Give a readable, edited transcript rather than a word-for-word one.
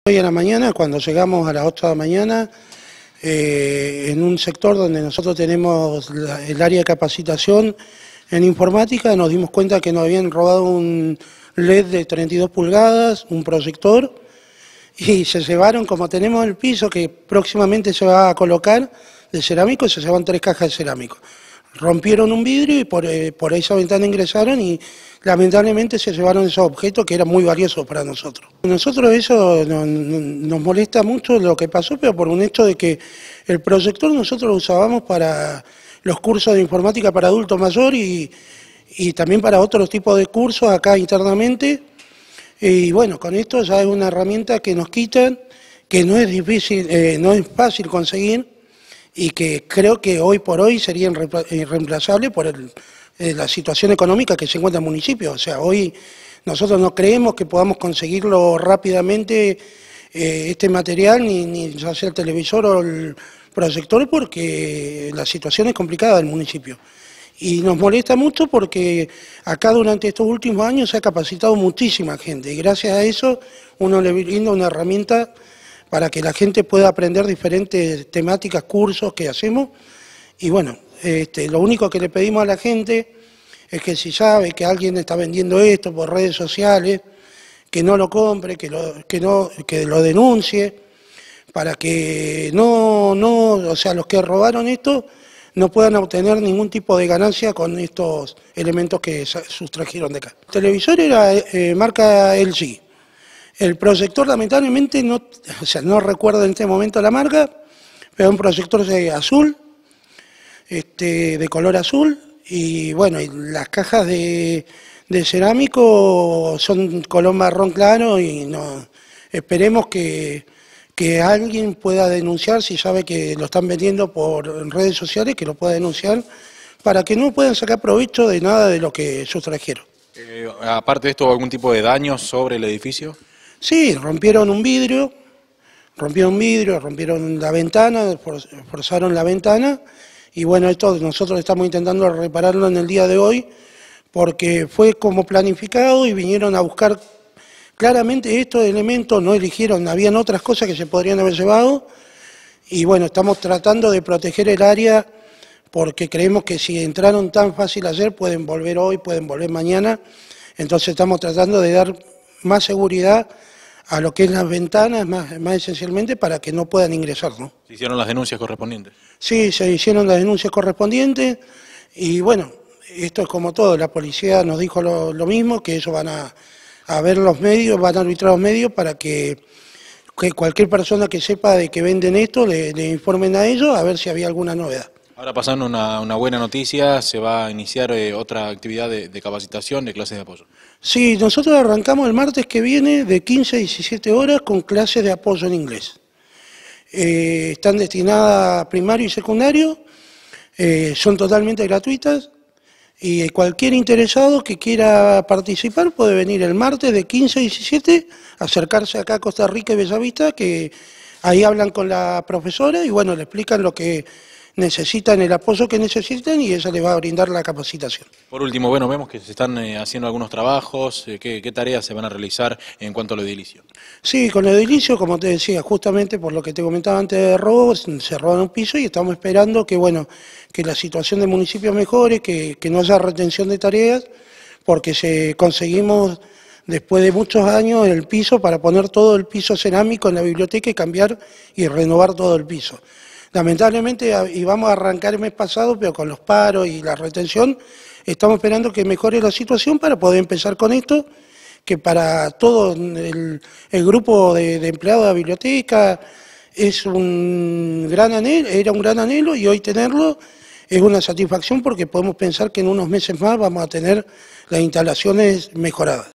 Hoy a la mañana, cuando llegamos a las 8 de la mañana, en un sector donde nosotros tenemos el área de capacitación en informática, nos dimos cuenta que nos habían robado un LED de 32 pulgadas, un proyector, y se llevaron, como tenemos el piso que próximamente se va a colocar de cerámico, se llevan 3 cajas de cerámico. Rompieron un vidrio y por esa ventana ingresaron y lamentablemente se llevaron esos objetos que eran muy valiosos para nosotros. Nosotros eso nos molesta mucho lo que pasó, pero por un hecho de que el proyector nosotros lo usábamos para los cursos de informática para adultos mayor y también para otros tipos de cursos acá internamente. Y bueno, con esto ya es una herramienta que nos quitan, que no es difícil, no es fácil conseguir, y que creo que hoy por hoy sería irreemplazable por la situación económica que se encuentra en el municipio. O sea, hoy nosotros no creemos que podamos conseguirlo rápidamente este material, ni ya sea el televisor o el proyector, porque la situación es complicada del municipio. Y nos molesta mucho porque acá durante estos últimos años se ha capacitado muchísima gente y gracias a eso uno le brinda una herramienta para que la gente pueda aprender diferentes temáticas, cursos que hacemos. Y bueno, lo único que le pedimos a la gente es que si sabe que alguien está vendiendo esto por redes sociales, que no lo compre, que lo denuncie, para que o sea, los que robaron esto no puedan obtener ningún tipo de ganancia con estos elementos que sustrajeron de acá. El televisor era marca LG. El proyector lamentablemente no recuerdo en este momento la marca, pero un proyector azul, de color azul, y bueno, y las cajas de cerámico son color marrón claro y esperemos que alguien pueda denunciar, si sabe que lo están vendiendo por redes sociales, que lo pueda denunciar, para que no puedan sacar provecho de nada de lo que sustrajeron. Aparte de esto, ¿algún tipo de daños sobre el edificio? Sí, rompieron la ventana, forzaron la ventana, y bueno, esto nosotros estamos intentando repararlo en el día de hoy, porque fue como planificado y vinieron a buscar. Claramente estos elementos no eligieron, habían otras cosas que se podrían haber llevado y bueno, estamos tratando de proteger el área porque creemos que si entraron tan fácil ayer pueden volver hoy, pueden volver mañana, entonces estamos tratando de dar más seguridad a lo que es las ventanas, más esencialmente para que no puedan ingresar, ¿no? ¿Se hicieron las denuncias correspondientes? Sí, se hicieron las denuncias correspondientes y bueno, esto es como todo, la policía nos dijo lo mismo, que ellos van a ver los medios, van a arbitrar los medios para que cualquier persona que sepa de que venden esto le informen a ellos a ver si había alguna novedad. Ahora pasando una buena noticia, se va a iniciar otra actividad de capacitación, de clases de apoyo. Sí, nosotros arrancamos el martes que viene de 15 a 17 horas con clases de apoyo en inglés. Están destinadas a primario y secundario, son totalmente gratuitas. Y cualquier interesado que quiera participar puede venir el martes de 15 a 17, acercarse acá a Costa Rica y Bellavista, que ahí hablan con la profesora y bueno, le explican lo que necesitan, el apoyo que necesitan y ella les va a brindar la capacitación. Por último, bueno, vemos que se están haciendo algunos trabajos, ¿qué tareas se van a realizar en cuanto a lo edilicio? Sí, con lo edilicio, como te decía, justamente por lo que te comentaba antes de robo, se roban un piso y estamos esperando que, bueno, que la situación del municipio mejore, que no haya retención de tareas, porque conseguimos después de muchos años el piso para poner todo el piso cerámico en la biblioteca y cambiar y renovar todo el piso. Lamentablemente íbamos a arrancar el mes pasado, pero con los paros y la retención estamos esperando que mejore la situación para poder empezar con esto, que para todo el grupo de empleados de la biblioteca es era un gran anhelo y hoy tenerlo es una satisfacción porque podemos pensar que en unos meses más vamos a tener las instalaciones mejoradas.